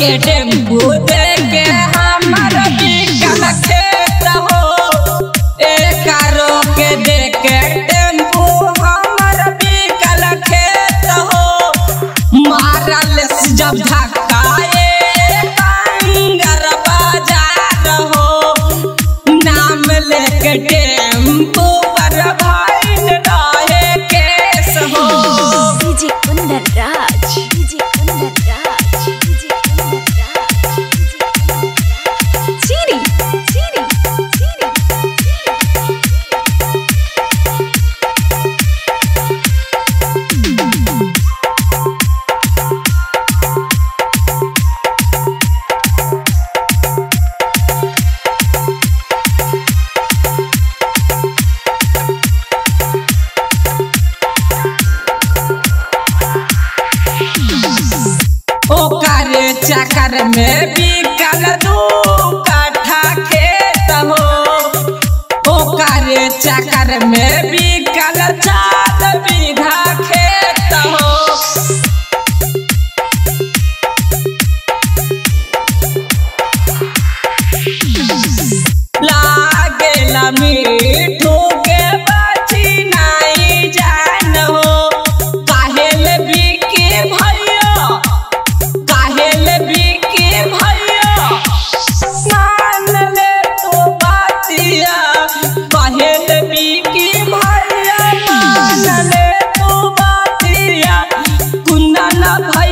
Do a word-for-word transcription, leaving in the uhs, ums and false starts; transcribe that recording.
के टेम्पू देके हमर बिकल खेत हो एकारो के देके टेम्पू हमर बिकल खेत हो मारल जब धक्का कंगर बाजार हो नाम लेके टेम्पू पर भइल रहे केस हो। DJ Kundan Raj DJ Kundan Raj DJ Kundan Raj चीनी चीनी चीनी ओकर चक्कर में बिकल दू कट्ठा खेत हो ओकर चक्कर में बिकल चार बीघा खेत हो लागेला मीठू के बची नहीं जान हो काहेल बिके भैया काहेल बिके भैया मान ले तो बातिया काहेल बिके भैया मान ले तो बातिया कुंदन भैया।